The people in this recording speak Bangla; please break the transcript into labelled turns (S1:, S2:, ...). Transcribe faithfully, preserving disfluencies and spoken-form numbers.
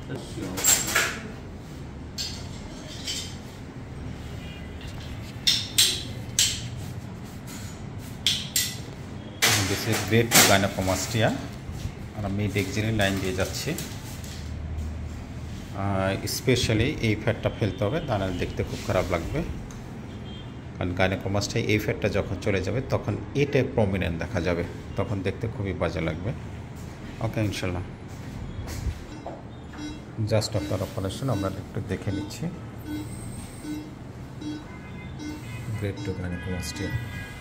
S1: This is great gynecomastia আর আমি ডেক্সিনের লাইন দিয়ে যাচ্ছি স্পেশালি এই ফ্যাটটা ফেলতে হবে তা নাহলে দেখতে খুব খারাপ লাগবে কারণ গাইনোকোমাস্টিয়ায় এই ফ্যাটটা যখন চলে যাবে তখন এটা প্রমিনেন্ট দেখা যাবে তখন দেখতে খুবই বাজে লাগবে ওকে ইনশাআল্লাহ জাস্ট আফটার অপারেশন আমরা একটু দেখে নিচ্ছি গ্রেড টু গাইনোকোমাস্টিয়া